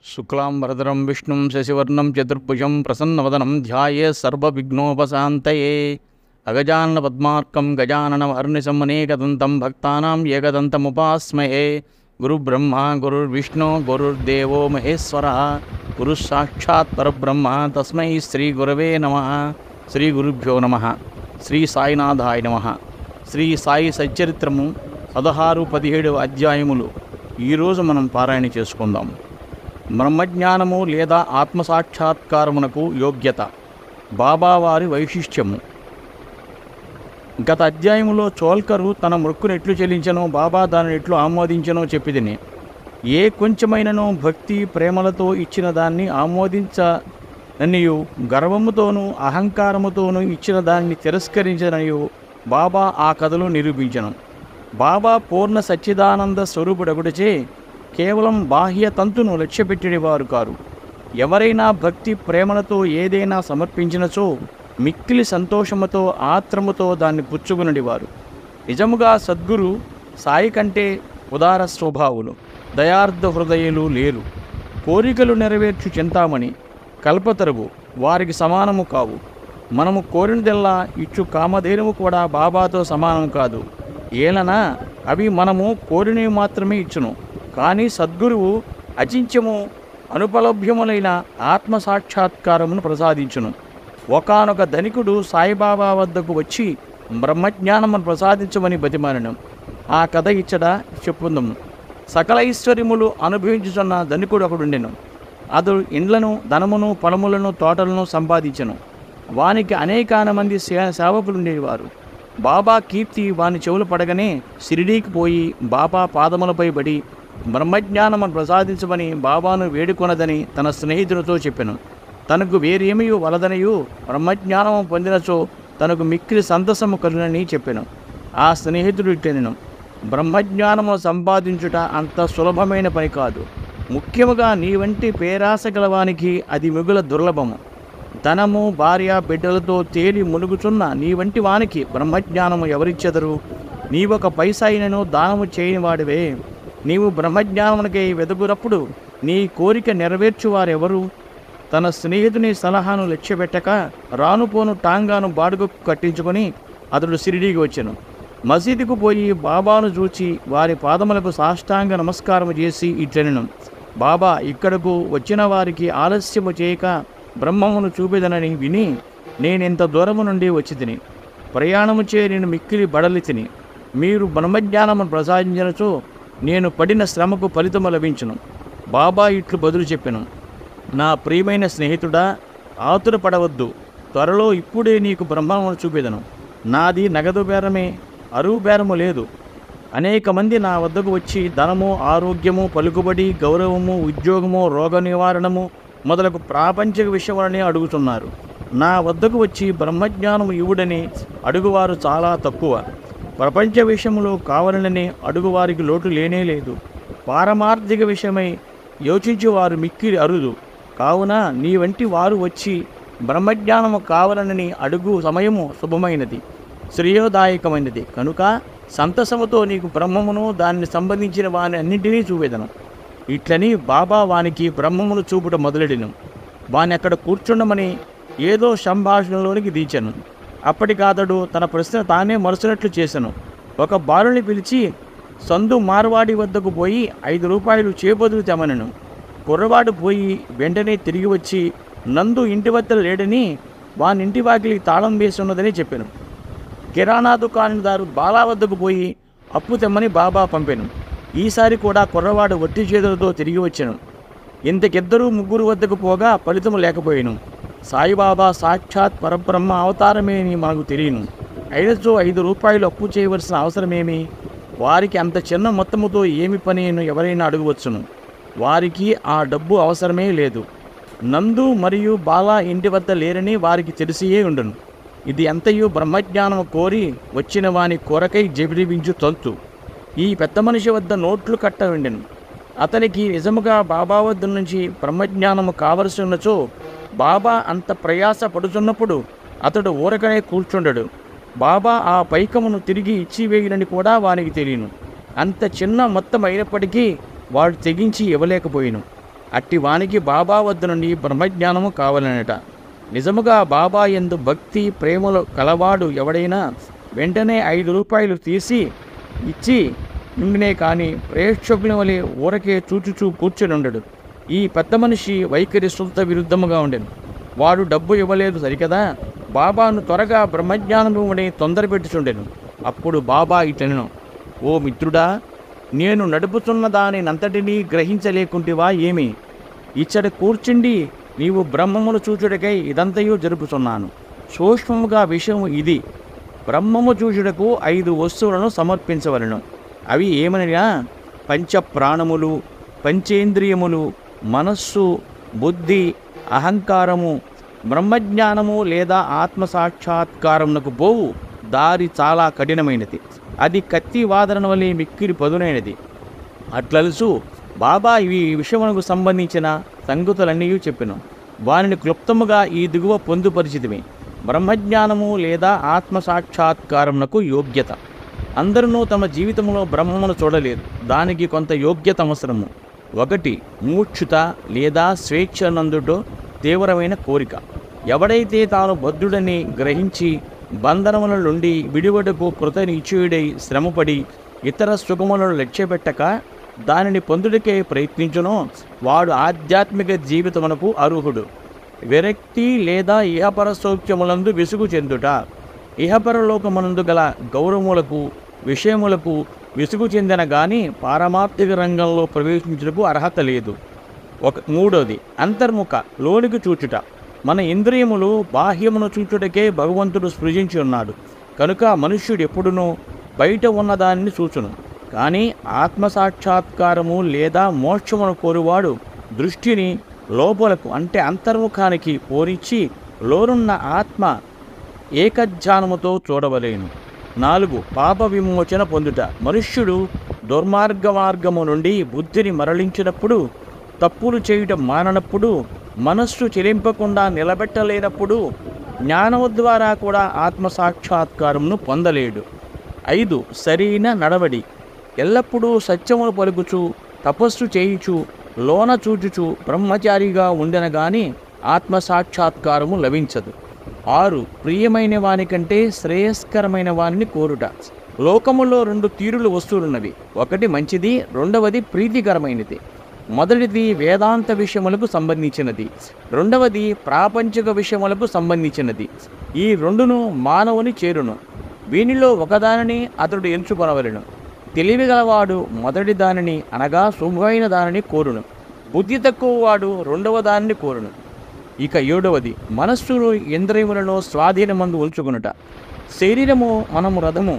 శుక్లాంబరధరం విష్ణుం శశివర్ణం చతుర్భుజం ప్రసన్నవదనం ధ్యాయే సర్వవిఘ్నోపశాంతయే అగజానన పద్మార్కం గజాననమహర్నిశం అనేకదంతం భక్తానాం ఏకదంతముపాస్మహే గురుబ్రహ్మ గురుర్విష్ణు గురుర్దేవో మహేశ్వరః గురు సాక్షాత్ పరబ్రహ్మ తస్మై శ్రీ గురవే నమః. శ్రీ గురుభ్యో నమః. శ్రీ సాయినాథాయ నమః. శ్రీ సాయి సచ్చరిత్రము 16-17 అధ్యాయములు ఈరోజు మనం పారాయణ చేసుకుందాం. బ్రహ్మజ్ఞానము లేదా ఆత్మసాక్షాత్కారమునకు యోగ్యత, బాబావారి వైశిష్ట్యము. గత అధ్యాయములో చోల్కరు తన మృక్కును ఎట్లు చెల్లించనో, బాబా దానిని ఎట్లు ఆమోదించనో చెప్పిదిని. ఏ కొంచెమైననో భక్తి ప్రేమలతో ఇచ్చిన దాన్ని ఆమోదించననియు, గర్వముతోనూ అహంకారముతోనూ ఇచ్చిన దాన్ని తిరస్కరించననియు బాబా ఆ కథలో నిరూపించను. బాబా పూర్ణ సచ్చిదానంద స్వరూపుడగుటచే కేవలం బాహ్య తంతును లక్ష్యపెట్టేవారు కారు. ఎవరైనా భక్తి ప్రేమలతో ఏదైనా సమర్పించినచో మిక్కిలి సంతోషముతో ఆత్రముతో దాన్ని పుచ్చుకునడివారు. నిజముగా సద్గురు సాయి కంటే ఉదార స్వభావులు, దయార్థ హృదయులు లేరు. కోరికలు నెరవేర్చు చింతామణి, కల్పతరువు వారికి సమానము కావు. మనము కోరినదెల్లా ఇచ్చు కామధేనువు కూడా బాబాతో సమానం కాదు. ఏలనా అవి మనము కోరినవి మాత్రమే ఇచ్చును. కానీ సద్గురువు అచింత్యము అనుపలభ్యములైన ఆత్మసాక్షాత్కారమును ప్రసాదించును. ఒకానొక ధనికుడు సాయిబాబా వద్దకు వచ్చి బ్రహ్మజ్ఞానమును ప్రసాదించమని బతిమాలను. ఆ కథ ఇచ్చట చెప్పుందము. సకల ఐశ్వర్యములు అనుభవించుచున్న ధనికుడు ఒకడుండెను. అతడు ఇండ్లను, ధనమును, పొలములను, తోటలను సంపాదించెను. వానికి అనేకాన మంది సేవకులుండేవారు. బాబా కీర్తి వాని చెవులు పడగానే షిరిడీకి పోయి బాబా పాదములపై పడి బ్రహ్మజ్ఞానమును ప్రసాదించమని బాబాను వేడుకొనదని తన స్నేహితునితో చెప్పెను. తనకు వేరేమీ వలదనయు బ్రహ్మజ్ఞానము పొందినచో తనకు మిక్కిలి సంతసము కలునని చెప్పెను. ఆ స్నేహితుడు ఇట్టెనెను, బ్రహ్మజ్ఞానము సంపాదించుట అంత సులభమైన పని కాదు. ముఖ్యముగా నీ వంటి పేరాస గలవానికి అది మిగుల దుర్లభము. ధనము, భార్య, బిడ్డలతో తేలి మునుగుచున్న నీ వంటి వానికి బ్రహ్మజ్ఞానము ఎవరిచ్చెదరు? నీవొక పైసాయినను దానము చేయని వాడివే. నీవు బ్రహ్మజ్ఞానమునకై వెదుగునప్పుడు నీ కోరిక నెరవేర్చువారెవరు? తన స్నేహితుని సలహాను లక్ష్యపెట్టక రానుపోను టాంగాను బాడుగకు కట్టించుకొని అతడు షిరిడీకి వచ్చెను. మసీదుకు పోయి బాబాను చూచి వారి పాదములకు సాష్టాంగ నమస్కారము చేసి ఇట్లనెను, బాబా, ఇక్కడకు వచ్చిన వారికి ఆలస్యము చేయక బ్రహ్మమును చూపెదనని విని నేనింత దూరము నుండి వచ్చి తిని ప్రయాణము చే నేను మిక్కిలి బడలి తిని. మీరు బ్రహ్మజ్ఞానమును ప్రసాదించినచో నేను పడిన శ్రమకు ఫలితము లభించును. బాబా ఇట్లు బదులు చెప్పెను, నా ప్రియమైన స్నేహితుడా, ఆతురపడవద్దు. త్వరలో ఇప్పుడే నీకు బ్రహ్మమును చూపెదను. నాది నగదు బేరమే, అరువు బేరము లేదు. అనేక మంది నా వద్దకు వచ్చి ధనము, ఆరోగ్యము, పలుకుబడి, గౌరవము, ఉద్యోగము, రోగ నివారణము మొదలగు ప్రాపంచిక విషయాలనే అడుగుతున్నారు. నా వద్దకు వచ్చి బ్రహ్మజ్ఞానము ఇవ్వుడని అడుగువారు చాలా తక్కువ. ప్రపంచ విషయంలో కావాలనే అడుగువారికి లోటు లేనే లేదు. పారమార్థిక విషయమై యోచించేవారు మిక్కిలి అరుదు. కావున నీ వంటి వారు వచ్చి బ్రహ్మజ్ఞానము కావాలనని అడుగు సమయము శుభమైనది, శ్రేయోదాయకమైనది. కనుక సంతసముతో నీకు బ్రహ్మమును దాన్ని సంబంధించిన వాని అన్నింటినీ చూపెదను. ఇట్లని బాబా వానికి బ్రహ్మమును చూపుట మొదలెడిను. వాని అక్కడ కూర్చుండమని ఏదో సంభాషణలోనికి దించెను. అప్పటికాతడు తన ప్రశ్న తానే మరుసనట్లు చేసెను. ఒక బాలుని పిలిచి సందు మార్వాడి వద్దకు పోయి 5 రూపాయలు చేబదులు తెమనెను. కుర్రవాడు పోయి వెంటనే తిరిగి వచ్చి నందు ఇంటి వద్ద లేడని, వాని ఇంటి వాకిలి తాళం వేసి ఉన్నదని చెప్పాను. కిరాణా దుకాణదారు బాలా వద్దకు పోయి అప్పు తెమ్మని బాబా పంపెను. ఈసారి కూడా కుర్రవాడు వట్టి చేతులతో తిరిగి వచ్చాను. ఇంతకిద్దరూ ముగ్గురు వద్దకు పోగా ఫలితము లేకపోయాను. సాయిబాబా సాక్షాత్ పరబ్రహ్మ అవతారమే అని మనకు తెలియను. అయినచో 5 రూపాయలు అప్పు చేయవలసిన అవసరమేమి? వారికి అంత చిన్న మొత్తముతో ఏమి పని ఎవరైనా అడగవచ్చును. వారికి ఆ డబ్బు అవసరమే లేదు. నందు మరియు బాలా ఇంటి వద్ద లేరని వారికి తెలిసియే ఉండును. ఇది అంతయు బ్రహ్మజ్ఞానము కోరి వచ్చిన వాని కొరకై జబిడివించు తంతు. ఈ పెద్ద మనిషి వద్ద నోట్లు కట్ట ఉండెను. అతనికి నిజముగా బాబా వద్ద నుంచి బ్రహ్మజ్ఞానము కావలసి ఉన్నచో బాబా అంత ప్రయాస పడుతున్నప్పుడు అతడు ఊరకనే కూర్చుండడు. బాబా ఆ పైకమును తిరిగి ఇచ్చివేయనని కూడా వానికి తెలియను. అంత చిన్న మొత్తం అయినప్పటికీ వాడు తెగించి ఇవ్వలేకపోయిను. అట్టి వానికి బాబా వద్ద నుండి బ్రహ్మజ్ఞానము కావాలనట. నిజముగా బాబా యందు భక్తి ప్రేమలు కలవాడు ఎవడైనా వెంటనే 5 రూపాయలు తీసి ఇచ్చి ఉండినే కానీ ప్రేక్షకుల వలె ఊరకే చూచుచూ కూర్చొనుండడు. ఈ పెద్ద మనిషి వైఖరి శుద్ధ విరుద్ధముగా ఉండెను. వాడు డబ్బు ఇవ్వలేదు సరికదా, బాబాను త్వరగా బ్రహ్మజ్ఞానముని తొందర పెట్టుచుండెను. అప్పుడు బాబా ఇటెను, ఓ మిత్రుడా, నేను నడుపుతున్న దానినంతటినీ గ్రహించలేకుంటివా ఏమి? ఇచ్చట కూర్చుండి నీవు బ్రహ్మమును చూచుటకై ఇదంతయు జరుపుతున్నాను. సూక్ష్మముగా విషయం ఇది. బ్రహ్మము చూచుటకు 5 వస్తువులను సమర్పించవలను. అవి ఏమనగా పంచప్రాణములు, పంచేంద్రియములు, మనస్సు, బుద్ధి, అహంకారము. బ్రహ్మజ్ఞానము లేదా ఆత్మసాక్షాత్కారమునకు పోవు దారి చాలా కఠినమైనది. అది కత్తి వాదన వలె మిక్కిలి పదునైనది. అట్లలుసు బాబా ఈ విషయమునకు సంబంధించిన సంగతులన్నీ చెప్పెను. వారిని క్లుప్తముగా ఈ దిగువ పొందుపరిచితిమి. బ్రహ్మజ్ఞానము లేదా ఆత్మసాక్షాత్కారమునకు యోగ్యత. అందరూ తమ జీవితంలో బ్రహ్మమును చూడలేరు. దానికి కొంత యోగ్యత అవసరము. 1 మూక్షుత లేదా స్వేచ్ఛ నందుటో తీవ్రమైన కోరిక. ఎవడైతే తాను బద్ధుడని గ్రహించి బంధనముల నుండి విడివడకు కృతనిశ్చయుడై శ్రమపడి ఇతర సుఖములను లక్ష్యపెట్టక దానిని పొందుటకే ప్రయత్నించునో వాడు ఆధ్యాత్మిక జీవితమునకు అర్హుడు. విరక్తి లేదా ఇహపర సౌఖ్యములందు విసుగు చెందుట. ఇహపరలోకమునందు గల గౌరవములకు విషయములకు విసుగు చెందిన గాని పారమార్థిక రంగంలో ప్రవేశించుటకు అర్హత లేదు. 3 అంతర్ముఖ లోనికి చూచుట. మన ఇంద్రియములు బాహ్యమును చూచుటకే భగవంతుడు సృజించి ఉన్నాడు కనుక మనుష్యుడు ఎప్పుడునూ బయట ఉన్నదానిని చూచును. కానీ ఆత్మసాక్షాత్కారము లేదా మోక్షమును కోరువాడు దృష్టిని లోపలకు అంటే అంతర్ముఖానికి పోనిచ్చి లోనున్న ఆత్మ ఏకధ్యానముతో చూడవలేను. 4 పాప విమోచన పొందుట. మనుష్యుడు దుర్మార్గము నుండి బుద్ధిని మరలించినప్పుడు, తప్పులు చేయటం మాననప్పుడు, మనస్సు చెలింపకుండా నిలబెట్టలేనప్పుడు జ్ఞానము ద్వారా కూడా ఆత్మసాక్షాత్కారమును పొందలేడు. 5 సరైన నడవడి. ఎల్లప్పుడూ సత్యమును పలుకుచు తపస్సు చేయుచు లోన చూచుచు బ్రహ్మచారిగా ఉండెన గాని ఆత్మసాక్షాత్కారము లభించదు. 6 ప్రియమైన వానికంటే శ్రేయస్కరమైన వానిని కోరుట. లోకములో 2 తీరుల వస్తువులున్నవి. 1 మంచిది, 2వది ప్రీతికరమైనది. మొదటిది వేదాంత విషయములకు సంబంధించినది, 2వది ప్రాపంచిక విషయములకు సంబంధించినది. ఈ 2ను మానవుని చేరును. వీనిలో ఒకదానిని అతడు ఎంచుకొనవలెను. తెలివిగలవాడు మొదటి దానిని అనగా శుభమైన దానిని కోరును. బుద్ధి తక్కువ వాడు 2వ దానిని కోరును. ఇక 7వది మనస్సును ఇంద్రియములను స్వాధీనమందు ఉంచుకొనుట. శరీరము మనము రథము,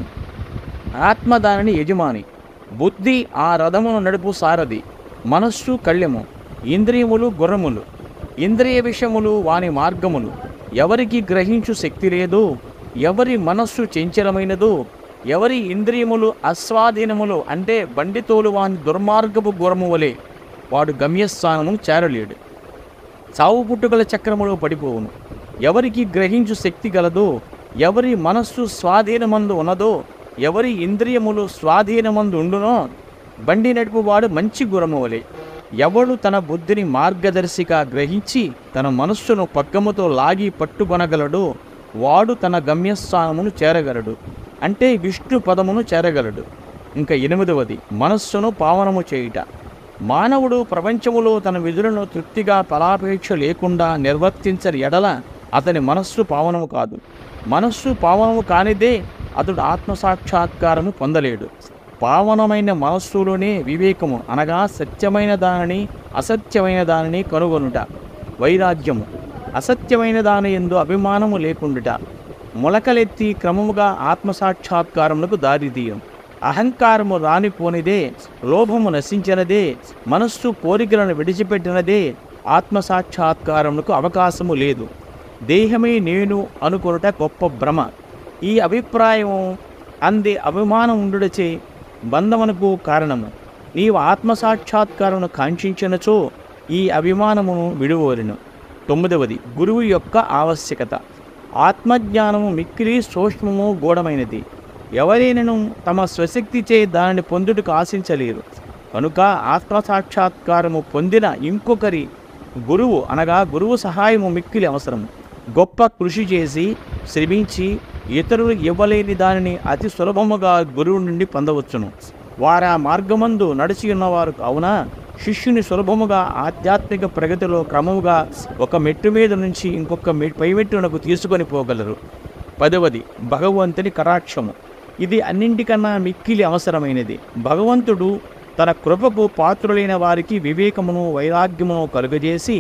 ఆత్మ దానిని యజమాని. బుద్ధి ఆ రథమును నడుపు సారథి, మనస్సు కళ్యము, ఇంద్రియములు గుర్రములు. ఇంద్రియ విషయములు వాని మార్గములు. ఎవరికి గ్రహించు శక్తి లేదో, ఎవరి మనస్సు చంచలమైనదో, ఎవరి ఇంద్రియములు అస్వాధీనములు అంటే బండితోలు వాని దుర్మార్గపు గుర్రము వలె వాడు గమ్యస్థానము చేరలేడు. చావు పుట్టుకల చక్రములో పడిపోవును. ఎవరికి గ్రహించు శక్తి గలదో, ఎవరి మనస్సు స్వాధీనమందు ఉన్నదో, ఎవరి ఇంద్రియములు స్వాధీనమందు ఉండునో బండి నడుపువాడు మంచి గుర్రము వలె. ఎవడు తన బుద్ధిని మార్గదర్శిగా గ్రహించి తన మనస్సును పగ్గముతో లాగి పట్టుకొనగలడో వాడు తన గమ్యస్థానమును చేరగలడు అంటే విష్ణు పదమును చేరగలడు. ఇంకా 8వది మనస్సును పావనము చేయుట. మానవుడు ప్రపంచములో తన విధులను తృప్తిగా ఫలాపేక్ష లేకుండా నిర్వర్తించని ఎడల అతని మనస్సు పావనము కాదు. మనస్సు పావనము కానిదే అతడు ఆత్మసాక్షాత్కారము పొందలేడు. పావనమైన మనస్సులోనే వివేకము అనగా సత్యమైన దానిని అసత్యమైన దానిని కనుగొనుట. వైరాగ్యము. అసత్యమైన దాని యందు అభిమానము లేకుండుట. మొలకలెత్తి క్రమముగా ఆత్మసాక్షాత్కారములకు దారితీయం. అహంకారము రానిపోనిదే, లోభము నశించినదే, మనస్సు కోరికలను విడిచిపెట్టినదే ఆత్మసాక్షాత్కారములకు అవకాశము లేదు. దేహమే నేను అనుకొనుట గొప్ప భ్రమ. ఈ అభిప్రాయము అందే అభిమానం ఉండుటచే బంధమునకు కారణము. నీవు ఆత్మసాక్షాత్కారమును కాంక్షించినచో ఈ అభిమానమును విడువోరెను. 9వది గురువు యొక్క ఆవశ్యకత. ఆత్మజ్ఞానము మిక్కిలి సూక్ష్మము గూఢమైనది. ఎవరైనను తమ స్వశక్తిచే దానిని పొందుటకు ఆశించలేరు. కనుక ఆత్మసాక్షాత్కారము పొందిన ఇంకొకరి గురువు అనగా గురువు సహాయము మిక్కిలి అవసరం. గొప్ప కృషి చేసి శ్రమించి ఇతరులు ఇవ్వలేని దానిని అతి సులభముగా గురువు నుండి పొందవచ్చును. వారా మార్గమందు నడిచి ఉన్నవారు కావున శిష్యుని సులభముగా ఆధ్యాత్మిక ప్రగతిలో క్రమముగా ఒక మెట్టు మీద నుంచి ఇంకొక పైమెట్టునకు తీసుకొని పోగలరు. 10వది భగవంతుని కటాక్షము. ఇది అన్నింటికన్నా మిక్కిలి అవసరమైనది. భగవంతుడు తన కృపకు పాత్రులైన వారికి వివేకమును వైరాగ్యమును కలుగజేసి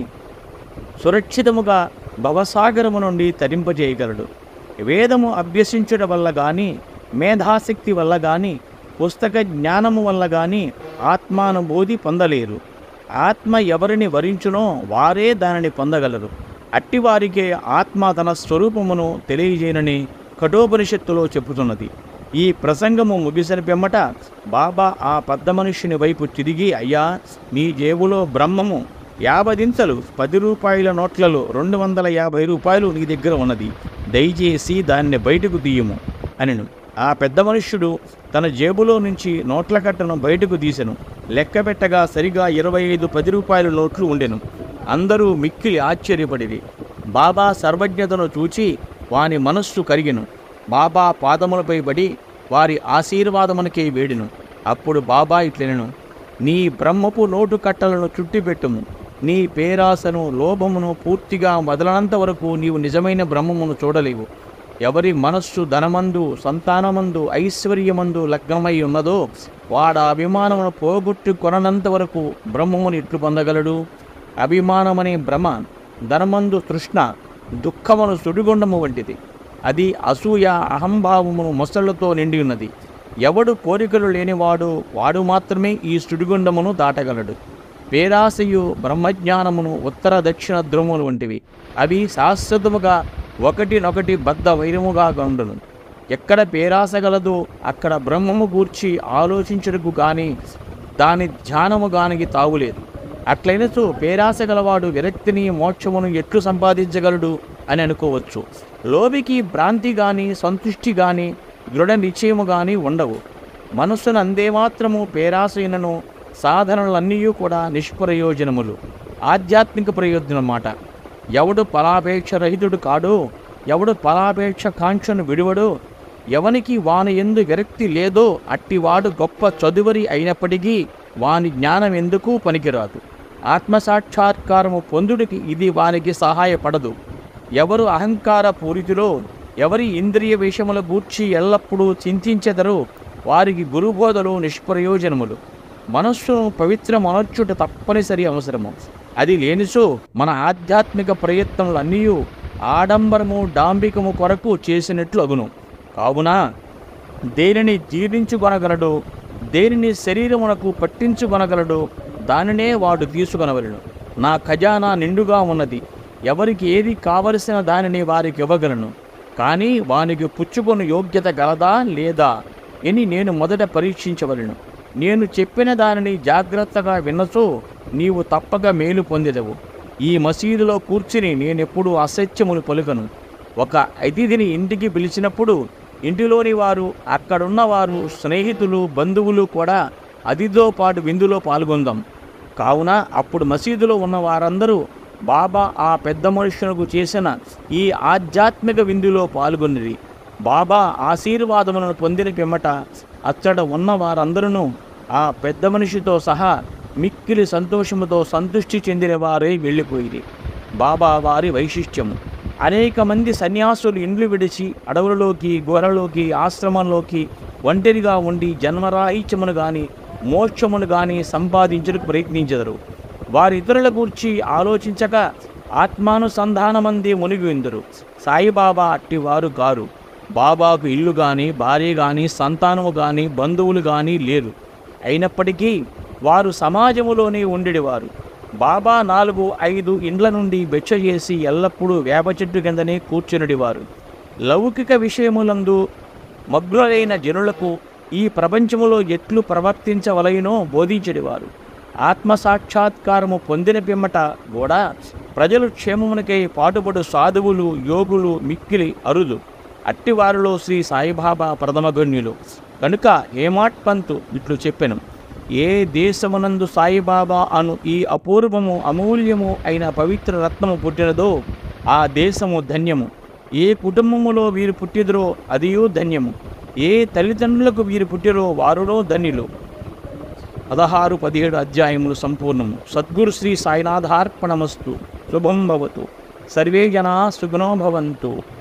సురక్షితముగా భవసాగరము నుండి తరింపజేయగలడు. వేదము అభ్యసించడం వల్ల కానీ, మేధాశక్తి వల్ల కానీ, పుస్తక జ్ఞానము వల్ల కానీ ఆత్మానుభూతి పొందలేరు. ఆత్మ ఎవరిని వరించునో వారే దానిని పొందగలరు. అట్టివారికే ఆత్మ తన స్వరూపమును తెలియజేయనని కఠోపనిషత్తులో చెబుతున్నది. ఈ ప్రసంగము ముగిసిన పిమ్మట బాబా ఆ పెద్ద మనుష్యుని వైపు తిరిగి, అయ్యా, నీ జేబులో బ్రహ్మము 50 దింతలు 10 రూపాయల నోట్లలో 250 రూపాయలు నీ దగ్గర ఉన్నది, దయచేసి దాన్ని బయటకు తీయము అనెను. ఆ పెద్ద మనుష్యుడు తన జేబులో నుంచి నోట్ల కట్టను బయటకు తీసెను. లెక్క పెట్టగా సరిగా 25 10 రూపాయల నోట్లు ఉండెను. అందరూ మిక్కిలి ఆశ్చర్యపడిరి. బాబా సర్వజ్ఞతను చూచి వాని మనస్సు కరిగెను. బాబా పాదములపై పడి వారి ఆశీర్వాదమునకే వేడిను. అప్పుడు బాబా ఇట్లెనెను, నీ బ్రహ్మపు నోటు కట్టలను చుట్టిపెట్టుము. నీ పేరాసను లోభమును పూర్తిగా వదలనంత వరకు నీవు నిజమైన బ్రహ్మమును చూడలేవు. ఎవరి మనస్సు ధనమందు, సంతానమందు, ఐశ్వర్యమందు లగ్నమై ఉన్నదో వాడ అభిమానమును పోగొట్టు కొననంత వరకు బ్రహ్మమును ఇట్లు పొందగలడు. అభిమానమనే భ్రమ ధనమందు తృష్ణ దుఃఖమును సుడిగుండము వంటిది. అది అసూయ అహంభావమును మొసళ్లతో నిండి ఉన్నది. ఎవడు కోరికలు లేనివాడు వాడు మాత్రమే ఈ సుడిగుండమును దాటగలడు. పేరాశయు బ్రహ్మజ్ఞానమును ఉత్తర దక్షిణ ధ్రువములు వంటివి. అవి శాశ్వతముగా ఒకటినొకటి బద్ధ వైరముగా గండును. ఎక్కడ పేరాశ గలదో అక్కడ బ్రహ్మము గూర్చి ఆలోచించుటకు గాని దాని ధ్యానము గానికి తావులేదు. అట్లయినచో పేరాశ గలవాడు విరక్తిని మోక్షమును ఎట్లు సంపాదించగలడు అని అనుకోవచ్చు. లోభికి భ్రాంతి గాని సంతుష్టి గాని దృఢ నిశ్చయము గాని ఉండవు. మనస్సును అందేమాత్రము పేరాశైనను సాధనలన్నీ కూడా నిష్ప్రయోజనములు, ఆధ్యాత్మిక ప్రయోజనం మాట. ఎవడు ఫలాపేక్ష రహితుడు కాడో, ఎవడు ఫలాపేక్ష కాంక్షను విడువడో, ఎవనికి వాని యందు విరక్తి లేదో అట్టివాడు గొప్ప చదువరి అయినప్పటికీ వాని జ్ఞానం ఎందుకు పనికిరాదు. ఆత్మసాక్షాత్కారము పొందుడికి ఇది వానికి సహాయపడదు. ఎవరు అహంకార పూరితిలో, ఎవరి ఇంద్రియ విషయముల గూర్చి ఎల్లప్పుడూ చింతించెదరో వారికి గురుబోధలు నిష్ప్రయోజనములు. మనస్సును పవిత్రమనర్చుట తప్పనిసరి అవసరము. అది లేనిచో మన ఆధ్యాత్మిక ప్రయత్నములన్నీ ఆడంబరము డాంబికము కొరకు చేసినట్లు అగును. కావున దేనిని జీర్ణించుకొనగలడో, దేనిని శరీరమునకు పట్టించుకొనగలడో దానినే వాడు తీసుకొనవలెను. నా ఖజానా నిండుగా ఉన్నది, ఎవరికి ఏది కావలసిన దానిని వారికి ఇవ్వగలను. కానీ వానికి పుచ్చుకొని యోగ్యత గలదా లేదా అని నేను మొదట పరీక్షించవలెను. నేను చెప్పిన దానిని జాగ్రత్తగా విన్నచో నీవు తప్పక మేలు పొందెదవు. ఈ మసీదులో కూర్చుని నేనెప్పుడు అసత్యములు పలుకను. ఒక అతిథిని ఇంటికి పిలిచినప్పుడు ఇంటిలోని వారు, అక్కడున్నవారు, స్నేహితులు, బంధువులు కూడా అతిథితో పాటు విందులో పాల్గొందాం. కావున అప్పుడు మసీదులో ఉన్న వారందరూ బాబా ఆ పెద్ద మనుషులకు చేసిన ఈ ఆధ్యాత్మిక విందులో పాల్గొనిరి. బాబా ఆశీర్వాదములను పొందిన పిమ్మట అచ్చట ఉన్న వారందరూ ఆ పెద్ద మనిషితో సహా మిక్కిలి సంతోషముతో సంతృష్టి చెందిన వారే వెళ్ళిపోయిరి. బాబా వారి వైశిష్ట్యము. అనేక మంది సన్యాసులు ఇండ్లు విడిచి అడవులలోకి, గోరలోకి, ఆశ్రమంలోకి ఒంటరిగా ఉండి జన్మరాహిత్యమును గాని మోక్షమును గాని సంపాదించుటకు ప్రయత్నించెదరు. వారి ఇతరుల గూర్చి ఆలోచించక ఆత్మానుసంధానమందే మునిగిందరు. సాయిబాబా అట్టివారు గారు. బాబాకు ఇల్లు కానీ, భార్య కానీ, సంతానము కానీ, బంధువులు కానీ లేరు. అయినప్పటికీ వారు సమాజములోనే ఉండేవారు. బాబా 4-5 ఇండ్ల నుండి బెచ్చ చేసి ఎల్లప్పుడూ వేప చెట్టు కిందనే కూర్చునిడివారు. లౌకిక విషయములందు మగ్నులైన జనులకు ఈ ప్రపంచములో ఎట్లు ప్రవర్తించవలయనో బోధించెడివారు. ఆత్మసాక్షాత్కారము పొందిన పిమ్మట కూడా ప్రజలు క్షేమమునకై పాటుపడు సాధువులు, యోగులు మిక్కిలి అరుదు. అట్టివారిలో శ్రీ సాయిబాబా ప్రథమగణ్యులు. కనుక హేమాడ్ పంతు ఇట్లు చెప్పెను, ఏ దేశమునందు సాయిబాబా అను ఈ అపూర్వము అమూల్యము అయిన పవిత్ర రత్నము పుట్టినదో ఆ దేశము ధన్యము. ఏ కుటుంబములో వీరు పుట్టిదరో అదియూ ధన్యము. ఏ తల్లిదండ్రులకు వీరు పుట్టిరో వారులో ధన్యులు. 16-17 అధ్యాయములు సంపూర్ణము. సద్గురు శ్రీ సాయినాథార్పణమస్తు. శుభం భవతు. సర్వే జనా సుఖినో భవంతు.